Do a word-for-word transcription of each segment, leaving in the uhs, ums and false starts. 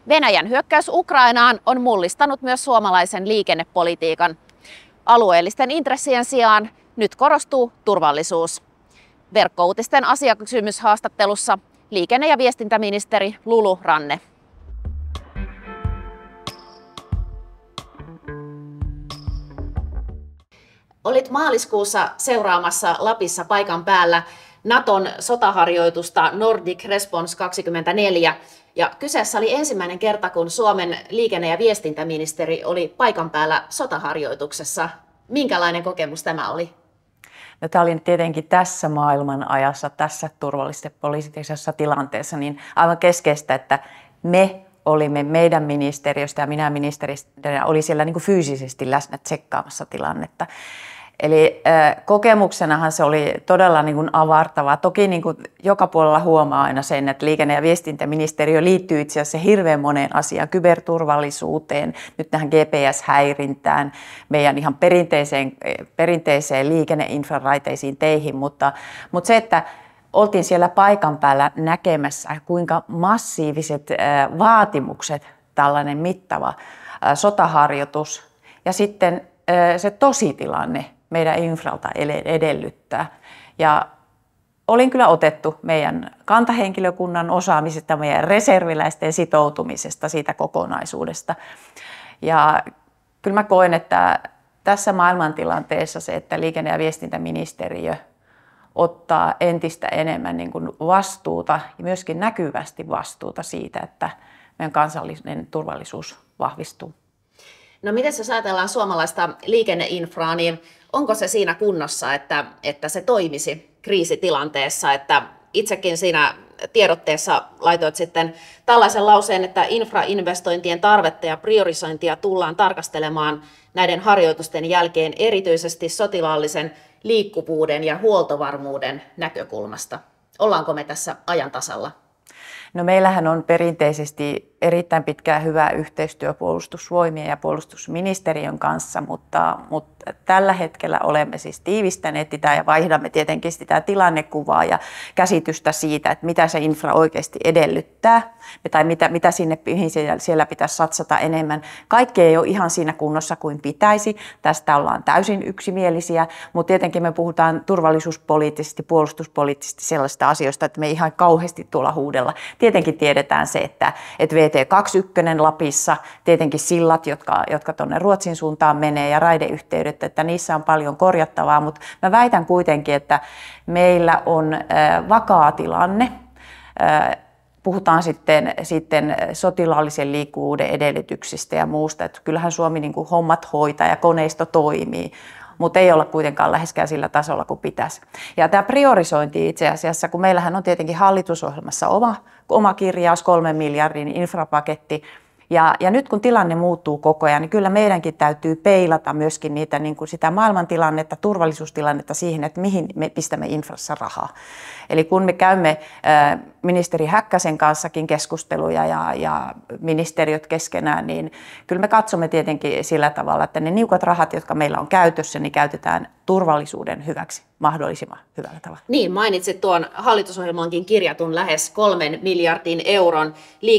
Venäjän hyökkäys Ukrainaan on mullistanut myös suomalaisen liikennepolitiikan. Alueellisten intressien sijaan nyt korostuu turvallisuus. Verkkouutisten asiakysymyshaastattelussa liikenne- ja viestintäministeri Lulu Ranne. Olit maaliskuussa seuraamassa Lapissa paikan päällä Naton sotaharjoitusta Nordic Response kaksikymmentäneljä. Ja kyseessä oli ensimmäinen kerta, kun Suomen liikenne- ja viestintäministeri oli paikan päällä sotaharjoituksessa. Minkälainen kokemus tämä oli? No, tämä oli tietenkin tässä maailman ajassa, tässä turvallisessa tilanteessa niin aivan keskeistä, että me olimme meidän ministeriöstä ja minä ministerinä oli siellä niin kuin fyysisesti läsnä tsekkaamassa tilannetta. Eli äh, kokemuksenahan se oli todella niin kuin avartavaa. Toki niin kuin joka puolella huomaa aina sen, että liikenne- ja viestintäministeriö liittyy itse asiassa hirveän moneen asiaan, kyberturvallisuuteen, nyt tähän G P S-häirintään, meidän ihan perinteiseen, perinteiseen liikenneinfraraiteisiin teihin, mutta, mutta se, että oltiin siellä paikan päällä näkemässä, kuinka massiiviset äh, vaatimukset tällainen mittava äh, sotaharjoitus ja sitten äh, se tositilanne meidän infralta edellyttää. Ja olin kyllä otettu meidän kantahenkilökunnan osaamisesta, meidän reserviläisten sitoutumisesta siitä kokonaisuudesta. Ja kyllä mä koen, että tässä maailmantilanteessa se, että liikenne- ja viestintäministeriö ottaa entistä enemmän niin kuin vastuuta ja myöskin näkyvästi vastuuta siitä, että meidän kansallinen turvallisuus vahvistuu. No miten jos ajatellaan suomalaista liikenneinfraa, niin onko se siinä kunnossa, että, että se toimisi kriisitilanteessa? Että itsekin siinä tiedotteessa laitoit sitten tällaisen lauseen, että infrainvestointien tarvetta ja priorisointia tullaan tarkastelemaan näiden harjoitusten jälkeen erityisesti sotilaallisen liikkuvuuden ja huoltovarmuuden näkökulmasta. Ollaanko me tässä ajan tasalla? No, meillähän on perinteisesti erittäin pitkää hyvää yhteistyö puolustusvoimien ja puolustusministeriön kanssa, mutta, mutta tällä hetkellä olemme siis tiivistäneet sitä ja vaihdamme tietenkin sitä tilannekuvaa ja käsitystä siitä, että mitä se infra oikeasti edellyttää tai mitä, mitä sinne, mihin siellä pitäisi satsata enemmän. Kaikki ei ole ihan siinä kunnossa kuin pitäisi. Tästä ollaan täysin yksimielisiä, mutta tietenkin me puhutaan turvallisuuspoliittisesti, puolustuspoliittisesti sellaisista asioista, että me ei ihan kauheasti tuolla huudella. Tietenkin tiedetään se, että, että V T kaksikymmentäyksi Lapissa, tietenkin sillat, jotka, jotka tuonne Ruotsin suuntaan menee ja raideyhteydet, että niissä on paljon korjattavaa, mutta mä väitän kuitenkin, että meillä on äh, vakaa tilanne. Äh, puhutaan sitten, sitten sotilaallisen liikkuvuuden edellytyksistä ja muusta, että kyllähän Suomi niin kuin hommat hoitaa ja koneisto toimii, mutta ei olla kuitenkaan läheskään sillä tasolla kuin pitäisi. Ja tämä priorisointi itse asiassa, kun meillähän on tietenkin hallitusohjelmassa oma, oma kirjaus, kolmen miljardin infrapaketti, ja, ja nyt kun tilanne muuttuu koko ajan, niin kyllä meidänkin täytyy peilata myöskin niitä, niin kuin sitä maailmantilannetta, turvallisuustilannetta siihen, että mihin me pistämme infrassa rahaa. Eli kun me käymme äh, ministeri Häkkäsen kanssakin keskusteluja ja, ja ministeriöt keskenään, niin kyllä me katsomme tietenkin sillä tavalla, että ne niukat rahat, jotka meillä on käytössä, niin käytetään turvallisuuden hyväksi mahdollisimman hyvällä tavalla. Niin, mainitsit tuon hallitusohjelmaankin kirjatun lähes kolmen miljardin euron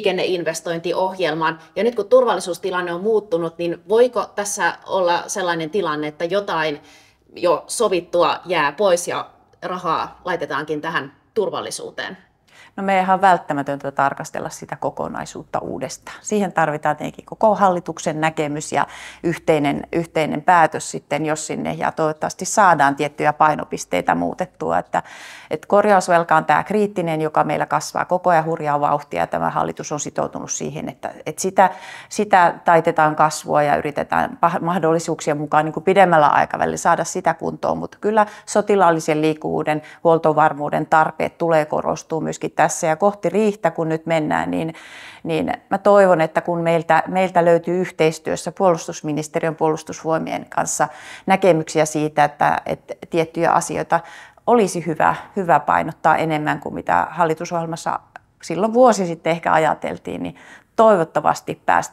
liikenneinvestointiohjelman. Ja nyt kun turvallisuustilanne on muuttunut, niin voiko tässä olla sellainen tilanne, että jotain jo sovittua jää pois ja rahaa laitetaankin tähän turvallisuuteen? No, meidän on välttämätöntä tarkastella sitä kokonaisuutta uudestaan. Siihen tarvitaan tietenkin koko hallituksen näkemys ja yhteinen, yhteinen päätös sitten, jos sinne ja toivottavasti saadaan tiettyjä painopisteitä muutettua. Että, että korjausvelka on tämä kriittinen, joka meillä kasvaa koko ajan hurjaa vauhtia ja tämä hallitus on sitoutunut siihen, että, että sitä, sitä taitetaan kasvua ja yritetään mahdollisuuksien mukaan niin kuin pidemmällä aikavälillä saada sitä kuntoon, mutta kyllä sotilaallisen liikkuvuuden, huoltovarmuuden tarpeet tulee korostua myöskin tässä ja kohti riihtä, kun nyt mennään, niin, niin mä toivon, että kun meiltä, meiltä löytyy yhteistyössä puolustusministeriön puolustusvoimien kanssa näkemyksiä siitä, että, että tiettyjä asioita olisi hyvä, hyvä painottaa enemmän kuin mitä hallitusohjelmassa silloin vuosi sitten ehkä ajateltiin, niin toivottavasti päästään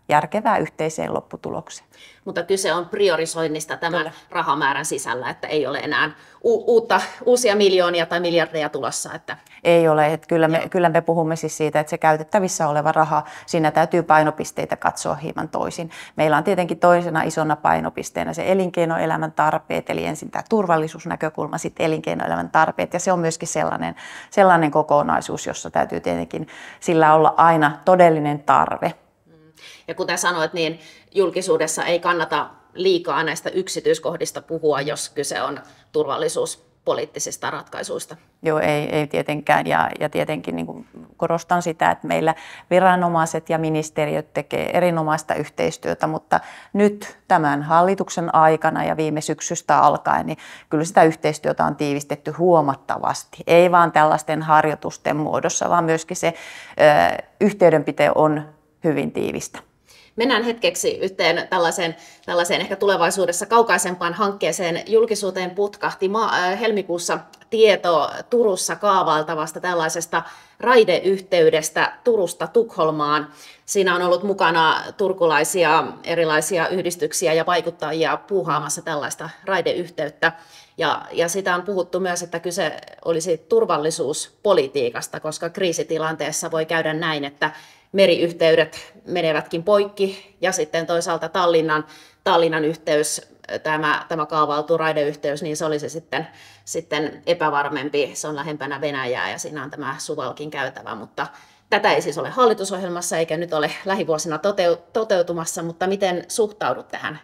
järkevää yhteiseen lopputulokseen. Mutta kyse on priorisoinnista tämän Kyllä. rahamäärän sisällä, että ei ole enää u- uutta, uusia miljoonia tai miljardeja tulossa. Että... Ei ole. Että kyllä, me, kyllä me puhumme siis siitä, että se käytettävissä oleva raha, siinä täytyy painopisteitä katsoa hieman toisin. Meillä on tietenkin toisena isona painopisteenä se elinkeinoelämän tarpeet, eli ensin tämä turvallisuusnäkökulma, sitten elinkeinoelämän tarpeet, ja se on myöskin sellainen, sellainen kokonaisuus, jossa täytyy tietenkin sillä olla aina todellinen tarve. Ja kuten sanoit, niin julkisuudessa ei kannata liikaa näistä yksityiskohdista puhua, jos kyse on turvallisuuspoliittisista ratkaisuista. Joo, ei, ei tietenkään. Ja, ja tietenkin niin kuin korostan sitä, että meillä viranomaiset ja ministeriöt tekevät erinomaista yhteistyötä, mutta nyt tämän hallituksen aikana ja viime syksystä alkaen, niin kyllä sitä yhteistyötä on tiivistetty huomattavasti. Ei vaan tällaisten harjoitusten muodossa, vaan myöskin se ö, yhteydenpito on hyvin tiivistä. Mennään hetkeksi yhteen tällaiseen, tällaiseen ehkä tulevaisuudessa kaukaisempaan hankkeeseen. Julkisuuteen putkahti ma- äh, helmikuussa tieto Turussa kaavailtavasta tällaisesta raideyhteydestä Turusta Tukholmaan. Siinä on ollut mukana turkulaisia erilaisia yhdistyksiä ja vaikuttajia puuhaamassa tällaista raideyhteyttä. Ja, ja sitä on puhuttu myös, että kyse olisi turvallisuuspolitiikasta, koska kriisitilanteessa voi käydä näin, että meriyhteydet menevätkin poikki ja sitten toisaalta Tallinnan, Tallinnan yhteys, tämä, tämä kaavailtu raideyhteys, niin se olisi sitten, sitten epävarmempi. Se on lähempänä Venäjää ja siinä on tämä Suwałkin käytävä, mutta tätä ei siis ole hallitusohjelmassa eikä nyt ole lähivuosina toteutumassa, mutta miten suhtaudut tähän?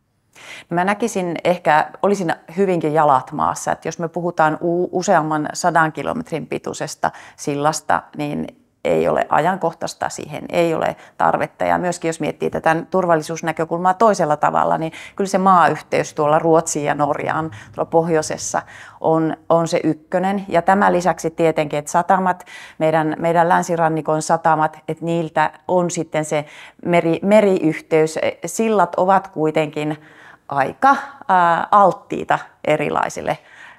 Mä näkisin ehkä, olisin hyvinkin jalat maassa, että jos me puhutaan useamman sadan kilometrin pituisesta sillasta, niin ei ole ajankohtaista, siihen ei ole tarvetta. Ja myöskin jos miettii tätä turvallisuusnäkökulmaa toisella tavalla, niin kyllä se maayhteys tuolla Ruotsiin ja Norjaan tuolla pohjoisessa on, on se ykkönen. Ja tämän lisäksi tietenkin, että satamat, meidän, meidän länsirannikon satamat, että niiltä on sitten se meri, meriyhteys. Sillat ovat kuitenkin aika ää, alttiita erilaisille.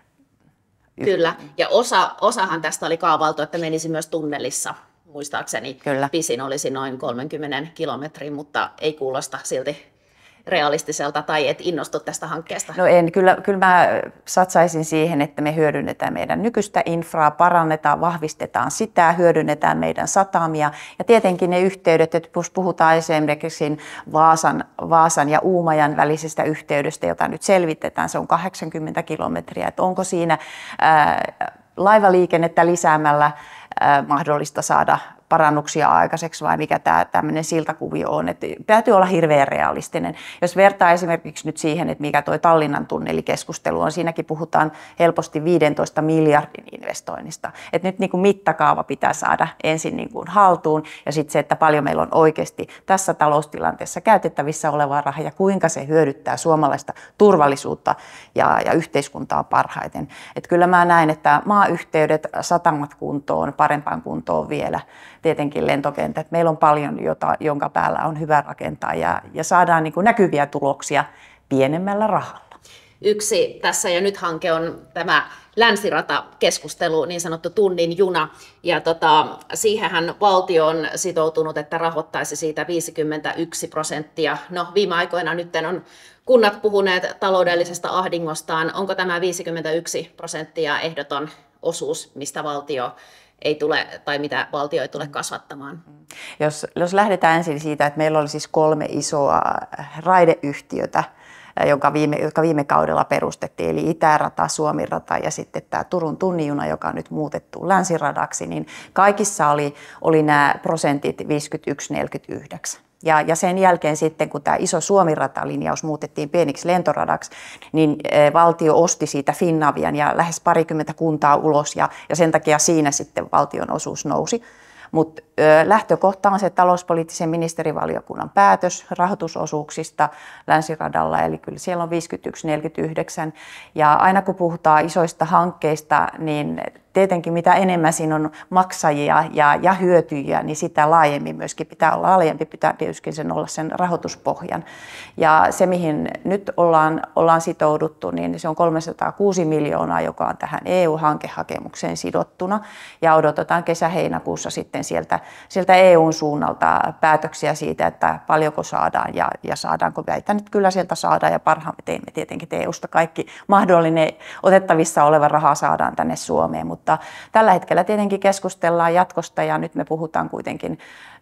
Kyllä, ja osa, osahan tästä oli kaavailtu, että menisi myös tunnelissa. Muistaakseni Kyllä. pisin olisi noin kolmekymmentä kilometriä, mutta ei kuulosta silti realistiselta tai et innostu tästä hankkeesta. No en, kyllä, kyllä mä satsaisin siihen, että me hyödynnetään meidän nykyistä infraa, parannetaan, vahvistetaan sitä, hyödynnetään meidän satamia ja tietenkin ne yhteydet, että jos puhutaan esimerkiksi Vaasan, Vaasan ja Uumajan välisestä yhteydestä, jota nyt selvitetään, se on kahdeksankymmentä kilometriä, että onko siinä ää, laivaliikennettä lisäämällä ää, mahdollista saada parannuksia aikaiseksi vai mikä tämä tämmöinen siltakuvio on. Että täytyy olla hirveän realistinen. Jos vertaa esimerkiksi nyt siihen, että mikä tuo Tallinnan tunnelikeskustelu on, siinäkin puhutaan helposti viidentoista miljardin investoinnista. Että nyt niin kuin mittakaava pitää saada ensin niin kuin haltuun ja sitten se, että paljon meillä on oikeasti tässä taloustilanteessa käytettävissä olevaa rahaa ja kuinka se hyödyttää suomalaista turvallisuutta ja, ja yhteiskuntaa parhaiten. Että kyllä mä näen, että maayhteydet, satamat kuntoon, parempaan kuntoon vielä. Tietenkin lentokentät. Meillä on paljon, jota, jonka päällä on hyvä rakentaa ja, ja saadaan niin kuin näkyviä tuloksia pienemmällä rahalla. Yksi tässä ja nyt hanke on tämä länsirata-keskustelu, niin sanottu tunnin juna. Ja tota, siihenhän valtio on sitoutunut, että rahoittaisi siitä viisikymmentäyksi prosenttia. No viime aikoina nyt on kunnat puhuneet taloudellisesta ahdingostaan. Onko tämä viisikymmentäyksi prosenttia ehdoton osuus, mistä valtio ei tule, tai mitä valtio ei tule kasvattamaan? Jos, jos lähdetään ensin siitä, että meillä oli siis kolme isoa raideyhtiötä, jonka viime, jotka viime kaudella perustettiin, eli Itärata, Suomi-rata ja sitten tämä Turun tunnin juna, joka on nyt muutettu länsiradaksi, niin kaikissa oli, oli nämä prosentit viisikymmentäyksi neljäkymmentäyhdeksän. Ja, ja sen jälkeen sitten, kun tämä iso Suomi-ratalinjaus muutettiin pieniksi lentoradaksi, niin valtio osti siitä Finnavian ja lähes parikymmentä kuntaa ulos, ja, ja sen takia siinä sitten valtion osuus nousi. Mutta lähtökohta on se talouspoliittisen ministerivaliokunnan päätös rahoitusosuuksista länsiradalla, eli kyllä siellä on viisikymmentäyksi neljäkymmentäyhdeksän. Ja aina kun puhutaan isoista hankkeista, niin tietenkin mitä enemmän siinä on maksajia ja, ja hyötyjiä, niin sitä laajemmin myöskin pitää olla laajempi, pitää tietysti sen olla sen rahoituspohjan. Ja se, mihin nyt ollaan, ollaan sitouduttu, niin se on kolmesataakuusi miljoonaa, joka on tähän E U-hankehakemukseen sidottuna. Ja odotetaan kesä-heinäkuussa sitten sieltä, sieltä E U:n suunnalta päätöksiä siitä, että paljonko saadaan ja, ja saadaanko. Väitän, että kyllä sieltä saadaan ja parhaamme teemme tietenkin E U:sta kaikki mahdollinen otettavissa oleva raha saadaan tänne Suomeen. Mutta tällä hetkellä tietenkin keskustellaan jatkosta ja nyt me puhutaan kuitenkin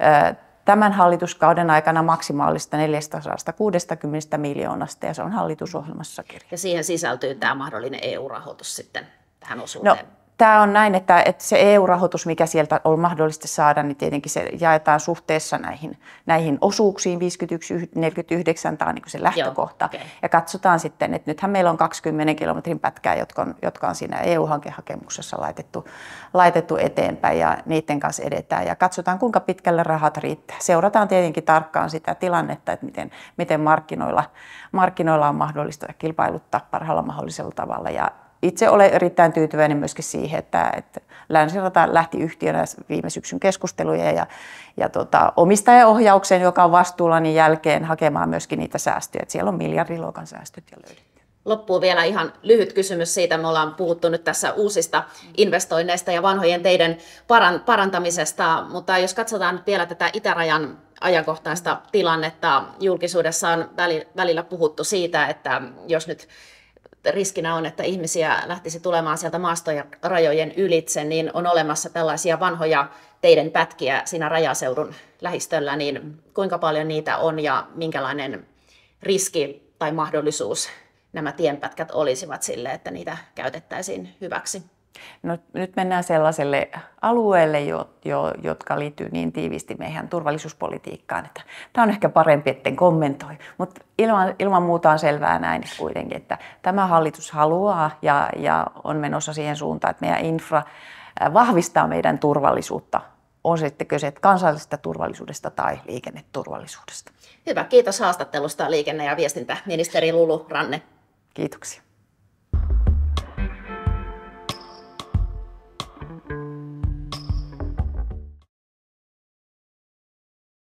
tämän hallituskauden aikana maksimaalista neljäsataakuusikymmentä miljoonasta ja se on hallitusohjelmassa kirjattu. Ja siihen sisältyy tämä mahdollinen E U-rahoitus sitten tähän osuuteen. No, tämä on näin, että, että se E U-rahoitus, mikä sieltä on mahdollista saada, niin tietenkin se jaetaan suhteessa näihin, näihin osuuksiin, viisikymmentäyksi neljäkymmentäyhdeksän, tämä on niin kuin se lähtökohta. Joo, okay. Ja katsotaan sitten, että nythän meillä on kaksikymmentä kilometrin pätkää, jotka on, jotka on siinä E U-hankehakemuksessa laitettu, laitettu eteenpäin ja niiden kanssa edetään. Ja katsotaan, kuinka pitkälle rahat riittää. Seurataan tietenkin tarkkaan sitä tilannetta, että miten, miten markkinoilla, markkinoilla on mahdollista kilpailuttaa parhaalla mahdollisella tavalla. Ja itse olen erittäin tyytyväinen myöskin siihen, että, että Länsirata lähti yhtiönä viime syksyn keskusteluja ja, ja tota, omistajaohjauksen, joka on vastuulla, niin jälkeen hakemaan myöskin niitä säästöjä. Että siellä on miljardiluokan säästöt jo löydetty. Loppuu vielä ihan lyhyt kysymys siitä. Me ollaan puhuttu nyt tässä uusista investoinneista ja vanhojen teiden parantamisesta, mutta jos katsotaan nyt vielä tätä itärajan ajankohtaista tilannetta, julkisuudessa on välillä puhuttu siitä, että jos nyt riskinä on, että ihmisiä lähtisi tulemaan sieltä maastojen rajojen ylitse, niin on olemassa tällaisia vanhoja teiden pätkiä siinä rajaseudun lähistöllä, niin kuinka paljon niitä on ja minkälainen riski tai mahdollisuus nämä tienpätkät olisivat sille, että niitä käytettäisiin hyväksi? No, nyt mennään sellaiselle alueelle, jo, jo, jotka liittyy niin tiiviisti meidän turvallisuuspolitiikkaan, että tämä on ehkä parempi, etten kommentoi. Mutta ilman, ilman muuta on selvää näin kuitenkin, että tämä hallitus haluaa ja, ja on menossa siihen suuntaan, että meidän infra vahvistaa meidän turvallisuutta. On se sitten kyse kansallisesta turvallisuudesta tai liikenneturvallisuudesta. Hyvä, kiitos haastattelusta liikenne- ja viestintäministeri Lulu Ranne. Kiitoksia.